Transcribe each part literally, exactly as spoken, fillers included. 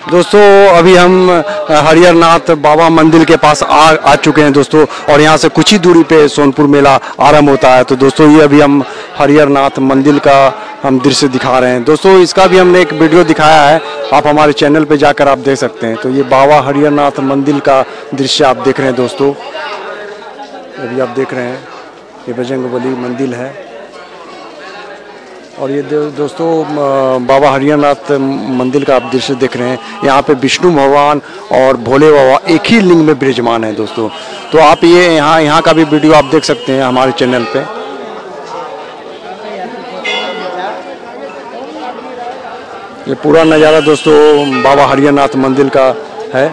दोस्तों अभी हम हरिहरनाथ बाबा मंदिर के पास आ आ चुके हैं दोस्तों, और यहाँ से कुछ ही दूरी पे सोनपुर मेला आरंभ होता है। तो दोस्तों ये अभी हम हरिहरनाथ मंदिर का हम दृश्य दिखा रहे हैं दोस्तों। इसका भी हमने एक वीडियो दिखाया है, आप हमारे चैनल पे जाकर आप देख सकते हैं। तो ये बाबा हरिहरनाथ मंदिर का दृश्य आप देख रहे हैं दोस्तों। अभी आप देख रहे हैं ये बजरंगबली मंदिर है, और ये दोस्तों बाबा हरिहरनाथ मंदिर का आप दृश्य देख रहे हैं। यहाँ पे विष्णु भगवान और भोले बाबा एक ही लिंग में विराजमान है दोस्तों। तो आप ये यहाँ यहाँ का भी वीडियो आप देख सकते हैं हमारे चैनल पे। ये पूरा नज़ारा दोस्तों बाबा हरिहरनाथ मंदिर का है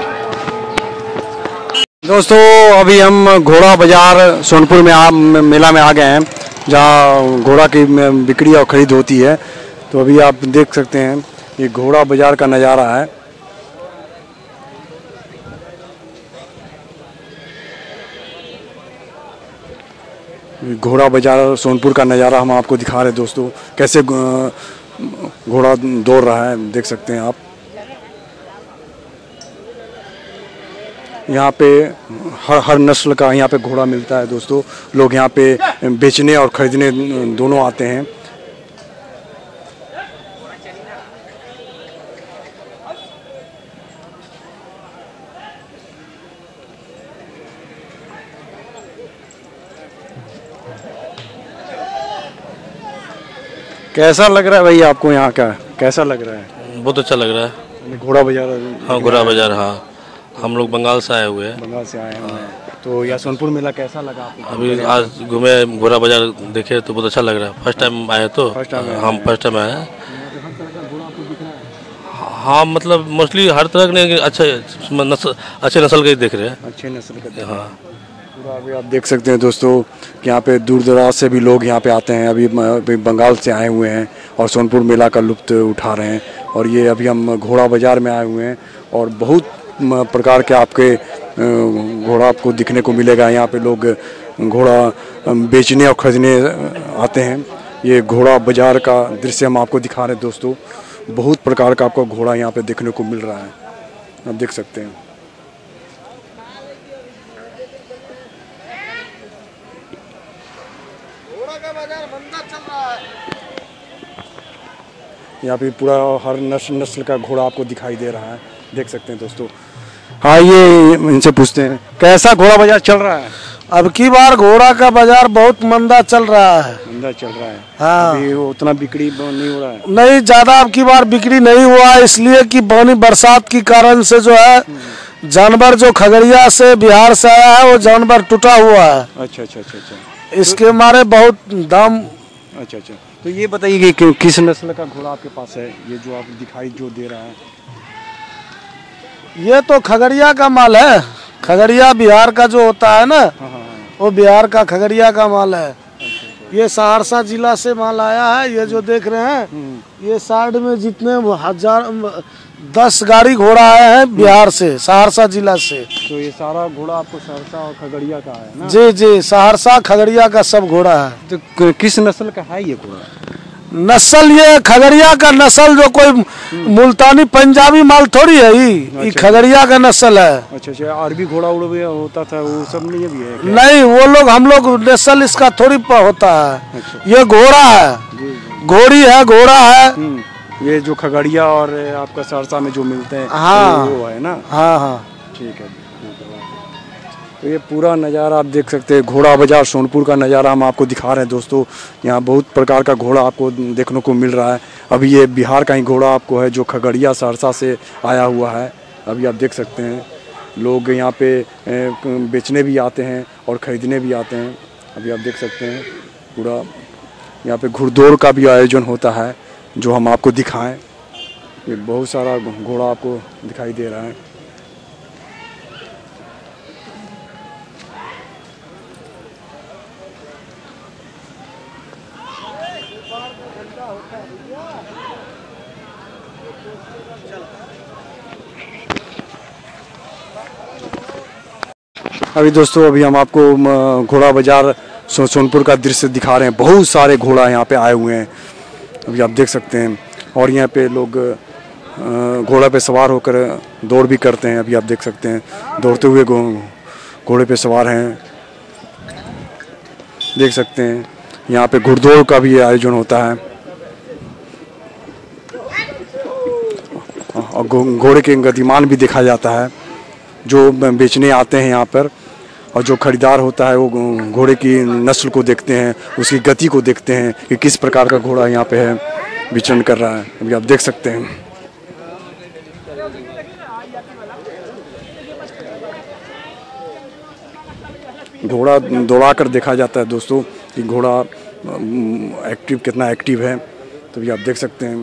दोस्तों। अभी हम घोड़ा बाजार सोनपुर में आ मेला में आ गए हैं, जहाँ घोड़ा की बिक्री और ख़रीद होती है। तो अभी आप देख सकते हैं ये घोड़ा बाजार का नज़ारा है। घोड़ा बाजार सोनपुर का नज़ारा हम आपको दिखा रहे हैं दोस्तों, कैसे घोड़ा दौड़ रहा है, देख सकते हैं आप। यहाँ पे हर हर नस्ल का यहाँ पे घोड़ा मिलता है दोस्तों। लोग यहाँ पे बेचने और ख़रीदने दोनों आते हैं। कैसा लग रहा है भाई आपको यहाँ का, कैसा लग रहा है? बहुत अच्छा लग रहा है। घोड़ा बाजार? हाँ घोड़ा बाजार, हाँ हम लोग बंगाल से आए हुए हैं। बंगाल से आए हैं। तो यह सोनपुर मेला कैसा लगा आपको? अभी आज घूमे घोड़ा बाजार देखे तो बहुत अच्छा लग रहा है। फर्स्ट टाइम आए तो फर्स्ट टाइम हम फर्स्ट टाइम आए हैं। हाँ मतलब मोस्टली हर तरह के अच्छे नस्ल अच्छे नस्ल के देख रहे हैं। अच्छे नस्ल के, हाँ पूरा अभी आप देख सकते हैं दोस्तों कि यहाँ पे दूर दराज से भी लोग यहाँ पे आते हैं। अभी अभी बंगाल से आए हुए हैं और सोनपुर मेला का लुत्फ़ उठा रहे हैं। और ये अभी हम घोड़ा बाजार में आए हुए हैं, और बहुत प्रकार के आपके घोड़ा आपको दिखने को मिलेगा। यहाँ पे लोग घोड़ा बेचने और ख़रीदने आते हैं। ये घोड़ा बाजार का दृश्य हम आपको दिखा रहे हैं दोस्तों। बहुत प्रकार का आपको घोड़ा यहाँ पे देखने को मिल रहा है, आप देख सकते हैं। यहाँ पे पूरा हर नस्ल नस्ल का घोड़ा आपको दिखाई दे रहा है, देख सकते हैं दोस्तों। हाँ ये इनसे पूछते हैं कैसा घोड़ा बाजार चल रहा है? अब की बार घोड़ा का बाजार बहुत मंदा चल रहा है। मंदा चल रहा है? हाँ अभी उतना बिक्री नहीं हो रहा है? नहीं ज्यादा अब की बार बिक्री नहीं हुआ है, इसलिए कि पानी बरसात के कारण से जो है जानवर जो खगड़िया से बिहार से आया है वो जानवर टूटा हुआ है। अच्छा अच्छा अच्छा अच्छा, इसके मारे बहुत दाम। अच्छा अच्छा, तो ये बताइए कि किस नस्ल का घोड़ा आपके पास है, ये जो आप दिखाई जो दे रहा है? ये तो खगड़िया का माल है, खगड़िया बिहार का जो होता है ना, हाँ हाँ, वो बिहार का खगड़िया का माल है। ये सहरसा जिला से माल आया है। ये जो देख रहे हैं ये साइड में जितने हजार दस गाड़ी घोड़ा आए हैं बिहार से, सहरसा जिला से। तो ये सारा घोड़ा आपको सहरसा और खगड़िया का है ना? जी जी, सहरसा खगड़िया का सब घोड़ा है। तो किस नस्ल का है ये घोड़ा? नस्ल ये खगड़िया का नस्ल, जो कोई मुल्तानी पंजाबी माल थोड़ी है, ये खगड़िया का नस्ल है। अच्छा अच्छा, अरबी घोड़ा उड़ भी होता था वो सब नहीं, ये भी है क्या? नहीं वो लोग हम लोग नस्ल इसका थोड़ी होता है। अच्छा। ये घोड़ा है, घोड़ी है, घोड़ा है। ये जो खगड़िया और आपका सहरसा में जो मिलते हैं, हाँ वो है ना? हाँ हाँ ठीक है। तो ये पूरा नज़ारा आप देख सकते हैं, घोड़ा बाजार सोनपुर का नज़ारा हम आपको दिखा रहे हैं दोस्तों। यहाँ बहुत प्रकार का घोड़ा आपको देखने को मिल रहा है। अभी ये बिहार का ही घोड़ा आपको है जो खगड़िया सहरसा से आया हुआ है। अभी आप देख सकते हैं लोग यहाँ पे बेचने भी आते हैं और ख़रीदने भी आते हैं। अभी आप देख सकते हैं पूरा यहाँ पे घुड़दौड़ का भी आयोजन होता है जो हम आपको दिखाएं। ये बहुत सारा घोड़ा आपको दिखाई दे रहा है। अभी दोस्तों अभी हम आपको घोड़ा बाजार सो, सोनपुर का दृश्य दिखा रहे हैं। बहुत सारे घोड़ा यहाँ पे आए हुए हैं, अभी आप देख सकते हैं। और यहाँ पे लोग घोड़ा पे सवार होकर दौड़ भी करते हैं। अभी आप देख सकते हैं दौड़ते हुए घोड़े पे सवार हैं, देख सकते हैं। यहाँ पे घुड़दौड़ का भी आयोजन होता है और घोड़े के गतिमान भी देखा जाता है। जो बेचने आते हैं यहाँ पर और जो खरीदार होता है वो घोड़े की नस्ल को देखते हैं, उसकी गति को देखते हैं कि किस प्रकार का घोड़ा यहाँ पे है, विचरण कर रहा है। अभी आप देख सकते हैं। घोड़ा दौड़ा कर देखा जाता है दोस्तों कि घोड़ा एक्टिव कितना एक्टिव है, तो भी आप देख सकते हैं।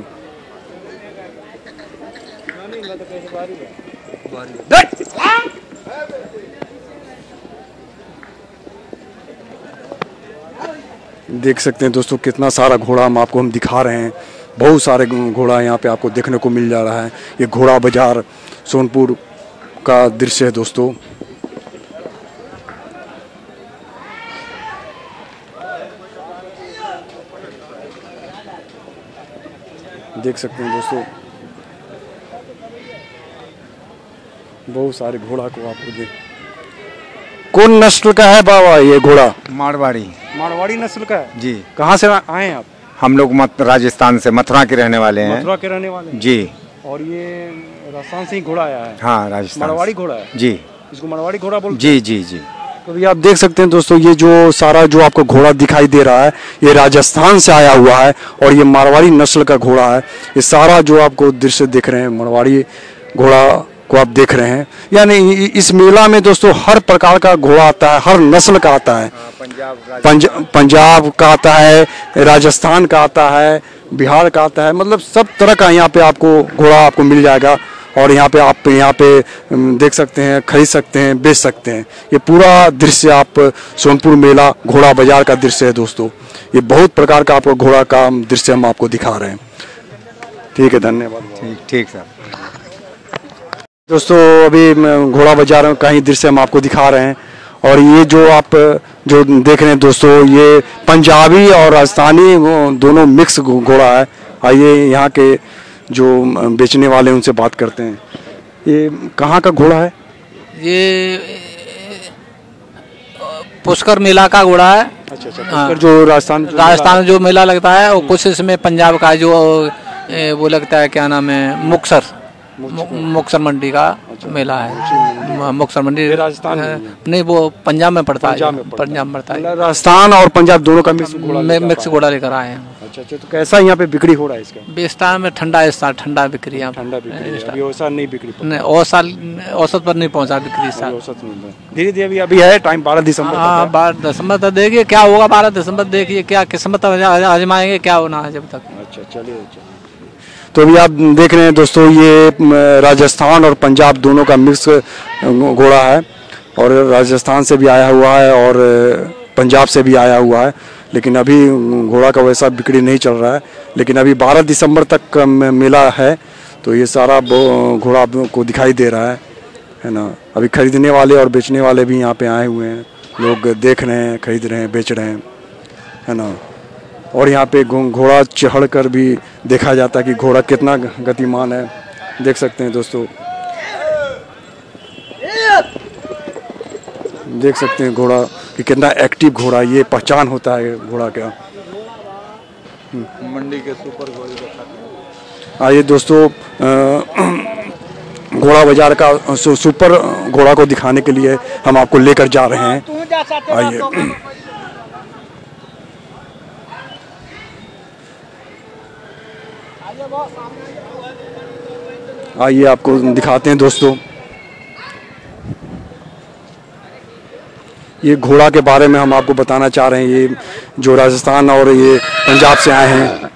देख सकते हैं दोस्तों कितना सारा घोड़ा हम आपको हम दिखा रहे हैं। बहुत सारे घोड़ा यहाँ पे आपको देखने को मिल जा रहा है। ये घोड़ा बाजार सोनपुर का दृश्य है दोस्तों। देख सकते हैं दोस्तों बहुत सारे घोड़ा को आपको देख। कौन नस्ल का है बाबा ये घोड़ा? मारवाड़ी। मारवाड़ी नस्ल का है जी। कहाँ से आए हैं आप? हम लोग मत राजस्थान से, मथुरा के रहने वाले हैं। मथुरा के रहने वाले हैं जी। और ये राजस्थान से ही घोड़ा आया है? हाँ, राजस्थान। मारवाड़ी घोड़ा है जी। इसको मारवाड़ी घोड़ा बोलते जी जी जी। तो ये आप देख सकते हैं दोस्तों, ये जो सारा जो आपको घोड़ा दिखाई दे रहा है ये राजस्थान से आया हुआ है और ये मारवाड़ी नस्ल का घोड़ा है। ये सारा जो आपको दृश्य देख रहे हैं मारवाड़ी घोड़ा को आप देख रहे हैं। यानी इस मेला में दोस्तों हर प्रकार का घोड़ा आता है, हर नस्ल का आता है। पंजाब पंजाब का आता है, राजस्थान का आता है, बिहार का आता है, मतलब सब तरह का यहाँ पे आपको घोड़ा आपको मिल जाएगा। और यहाँ पे आप यहाँ पे देख सकते हैं, खरीद सकते हैं, बेच सकते हैं। ये पूरा दृश्य आप सोनपुर मेला घोड़ा बाजार का दृश्य है दोस्तों। ये बहुत प्रकार का आपको घोड़ा का दृश्य हम आपको दिखा रहे हैं। ठीक है, धन्यवाद। ठीक ठीक सर। दोस्तों अभी घोड़ा बाजार का ही दृश्य हम आपको दिखा रहे हैं। और ये जो आप जो देख रहे हैं दोस्तों, ये पंजाबी और राजस्थानी दोनों मिक्स घोड़ा है। आइए यहाँ के जो बेचने वाले हैं उनसे बात करते हैं। ये कहाँ का घोड़ा है? ये पुष्कर मेला का घोड़ा है। अच्छा अच्छा। पुष्कर जो राजस्थान राजस्थान जो मेला लगता है और कुछ इसमें पंजाब का जो वो लगता है, क्या नाम है, मुक्तसर मुक्तसर मंडी का मेला है। मुक्तसर मंडी राजस्थान नहीं, वो पंजाब में पड़ता है। पंजाब में पड़ता है। राजस्थान और पंजाब दोनों का मिक्स घोड़ा मिक्स घोड़ा लेकर आए हैं। अच्छा अच्छा। तो कैसा यहाँ पे बिक्री हो रहा है इसका? बेस्ता में ठंडा इस्ता ठंडा बिक्री है। ठंडा बिक्री अभी औसत नहीं बिक्री नहीं, औसत औसत पर नहीं पहुँचा बिक्री इस साल। औसत नहीं, धीरे धीरे अभी अभी है टाइम। बारह दिसंबर। हाँ, बारह दिसंबर तक देखिए क्या होगा। बारह दिसंबर देखिए क्या किस्मत आजमाएंगे, क्या होना है जब तक। अच्छा चलिए। तो अभी आप देख रहे हैं दोस्तों, ये राजस्थान और पंजाब दोनों का मिक्स घोड़ा है और राजस्थान से भी आया हुआ है और पंजाब से भी आया हुआ है। लेकिन अभी घोड़ा का वैसा बिक्री नहीं चल रहा है। लेकिन अभी बारह दिसंबर तक का मेला है तो ये सारा घोड़ा को दिखाई दे रहा है, है ना। अभी खरीदने वाले और बेचने वाले भी यहाँ पे आए हुए हैं। लोग देख रहे हैं, खरीद रहे हैं, बेच रहे हैं, है ना। और यहाँ पे घोड़ा चढ़ कर भी देखा जाता है कि घोड़ा कितना गतिमान है। देख सकते हैं दोस्तों, देख सकते हैं घोड़ा कि कितना एक्टिव घोड़ा। ये पहचान होता है घोड़ा का। मंडी के सुपर घोड़े। आइए दोस्तों, घोड़ा बाजार का सुपर घोड़ा को दिखाने के लिए हम आपको लेकर जा रहे हैं। आइए आइए आपको दिखाते हैं दोस्तों। ये घोड़ा के बारे में हम आपको बताना चाह रहे हैं। ये जो राजस्थान और ये पंजाब से आए हैं,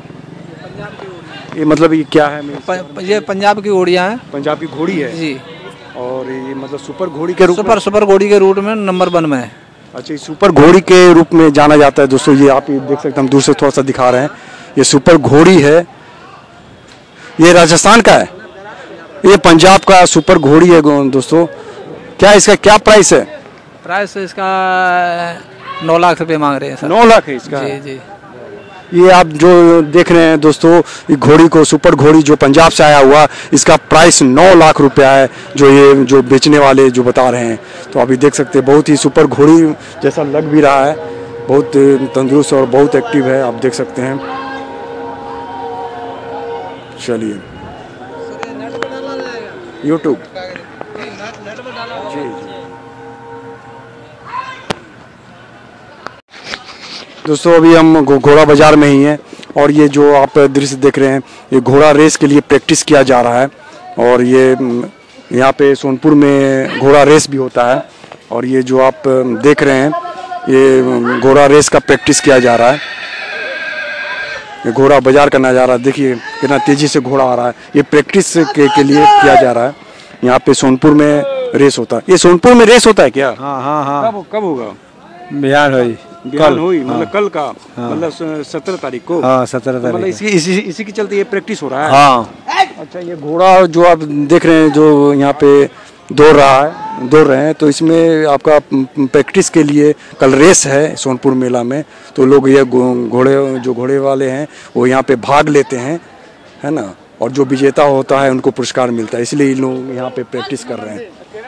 ये मतलब ये क्या है? प, ये पंजाब की घोड़ियाँ हैं। पंजाब की घोड़ी है जी। और ये मतलब सुपर घोड़ी के रूप सुपर सुपर घोड़ी के रूट में नंबर वन में है। अच्छा, ये सुपर घोड़ी के रूप में जाना जाता है दोस्तों। ये आप ये देख सकते हैं, हम दूर से थोड़ा सा दिखा रहे हैं। ये सुपर घोड़ी है। ये राजस्थान का है, ये पंजाब का सुपर घोड़ी है दोस्तों। क्या इसका क्या प्राइस है? प्राइस इसका नौ लाख रुपए मांग रहे हैं सर। नौ लाख है इसका? जी जी। ये आप जो देख रहे हैं दोस्तों, ये घोड़ी को, सुपर घोड़ी जो पंजाब से आया हुआ, इसका प्राइस नौ लाख रुपया है, जो ये जो बेचने वाले जो बता रहे हैं। तो अभी देख सकते हैं बहुत ही सुपर घोड़ी जैसा लग भी रहा है, बहुत तंदुरुस्त और बहुत एक्टिव है, आप देख सकते हैं। चलिए यूट्यूब जी जी दोस्तों, अभी हम घोड़ा बाजार में ही हैं और ये जो आप दृश्य देख रहे हैं, ये घोड़ा रेस के लिए प्रैक्टिस किया जा रहा है। और ये यहाँ पे सोनपुर में घोड़ा रेस भी होता है। और ये जो आप देख रहे हैं, ये घोड़ा रेस का प्रैक्टिस किया जा रहा है। ये घोड़ा बाजार का नज़ारा देखिए, कितना तेजी से घोड़ा आ रहा है। ये प्रैक्टिस के, के लिए किया जा रहा है। यहाँ पे सोनपुर में रेस होता है। ये सोनपुर में रेस होता है क्या? हाँ हाँ हाँ। कब कब होगा? बिहार हुई कल हुई, मतलब कल का, मतलब सत्रह तारीख को। हाँ सत्रह तारीख। मतलब इसी इसी इसी के चलते ये प्रैक्टिस हो रहा है। हाँ। अच्छा, ये घोड़ा जो आप देख रहे हैं, जो यहाँ पे दौड़ रहा है, दौड़ रहे हैं, तो इसमें आपका प्रैक्टिस के लिए कल रेस है सोनपुर मेला में। तो लोग ये घोड़े जो घोड़े वाले हैं वो यहाँ पे भाग लेते हैं, है ना। और जो विजेता होता है उनको पुरस्कार मिलता है, इसलिए लोग यहाँ पे प्रैक्टिस कर रहे हैं।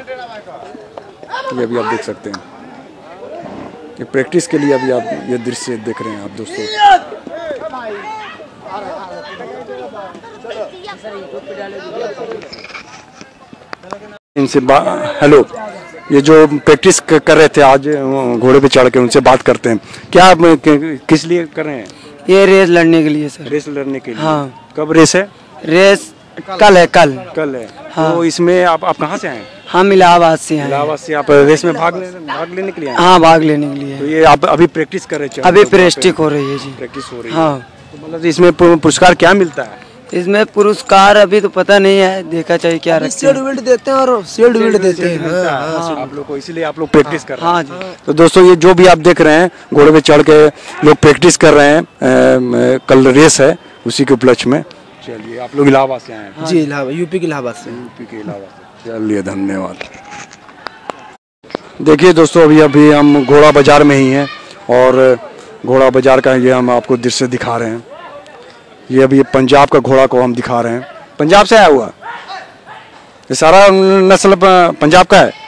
ये अभी आप देख सकते हैं, ये प्रैक्टिस के लिए अभी आप ये दृश्य देख रहे हैं आप दोस्तों। इनसे हेलो, ये जो प्रैक्टिस कर रहे थे आज घोड़े पे चढ़ के, उनसे बात करते हैं। क्या किस लिए कर रहे हैं? ये रेस लड़ने के लिए सर। रेस लड़ने के लिए? हाँ। कब रेस है? रेस कल है। कल कल है। हाँ। तो इसमें आप आप कहाँ से आए? हम इलाहाबाद से हैं। इलाहाबाद से आप रेस में भाग लेने भाग लेने के लिए आए? हाँ, भाग लेने के लिए। तो ये आप अभी प्रैक्टिस कर रहे हैं? अभी प्रैक्टिस हो रही है जी। प्रैक्टिस हो रही है। हाँ। तो मतलब इसमें पुरस्कार क्या मिलता है? इसमें पुरस्कार अभी तो पता नहीं है, देखा चाहिए क्या रखते हैं। देते हैं और सील्ड विल्ड देते हैं आप लोग को, इसीलिए आप लोग प्रैक्टिस कर रहे हैं। हाँ जी। तो दोस्तों, ये जो भी आप देख रहे हैं, घोड़े पे चढ़ के लोग प्रैक्टिस कर रहे हैं। कल रेस है, उसी के उपलक्ष्य में। चलिए, आप लोग इलाहाबाद से आए हैं? जी, इलाहाबाद, यूपी के इलाहाबाद से। यूपी के इलाहाबाद से। चलिए, धन्यवाद। देखिए दोस्तों, अभी अभी हम घोड़ा बाजार में ही हैं और घोड़ा बाजार का ये हम आपको दृश्य दिखा रहे हैं। ये अभी पंजाब का घोड़ा को हम दिखा रहे हैं। पंजाब से आया हुआ ये सारा नस्ल पंजाब का है।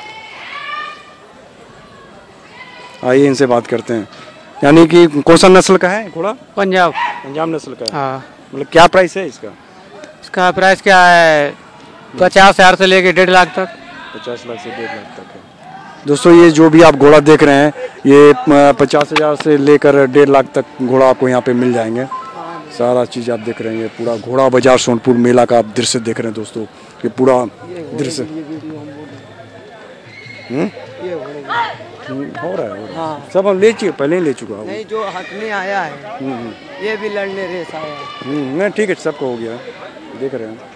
आइए इनसे बात करते हैं। यानी कि कौन सा नस्ल का है घोड़ा? पंजाब। पंजाब नस्ल का है। हाँ। मतलब क्या प्राइस है इसका? इसका प्राइस क्या है? पचास हजार से लेके डेढ़ लाख तक। पचास लाख से डेढ़ लाख तक है। दोस्तों, ये जो भी आप घोड़ा देख रहे हैं, ये पचास हजार से लेकर डेढ़ लाख तक घोड़ा आपको यहाँ पे मिल जाएंगे। सारा चीज़ आप देख रहे हैं। ये पूरा घोड़ा बाजार सोनपुर मेला का आप दृश्य देख रहे हैं दोस्तों। ये पूरा दृश्य हम्म हो रहा है, हाँ। सब हम ले चुके, पहले ही ले चुका हूँ। नहीं, जो हटने आया है ये भी लड़ने रेस आया है। नहीं, ठीक है, सबको हो गया, देख रहे हैं।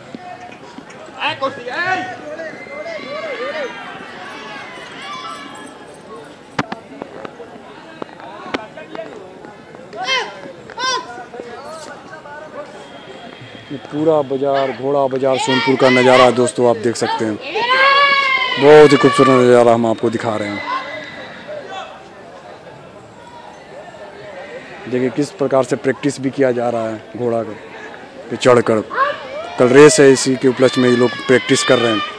ये पूरा बाजार, घोड़ा बाजार सोनपुर का नज़ारा दोस्तों आप देख सकते हैं। बहुत ही खूबसूरत नज़ारा हम आपको दिखा रहे हैं। देखिए किस प्रकार से प्रैक्टिस भी किया जा रहा है घोड़ा पे चढ़कर। कल रेस है, इसी के उपलक्ष्य में ये लोग प्रैक्टिस कर रहे हैं।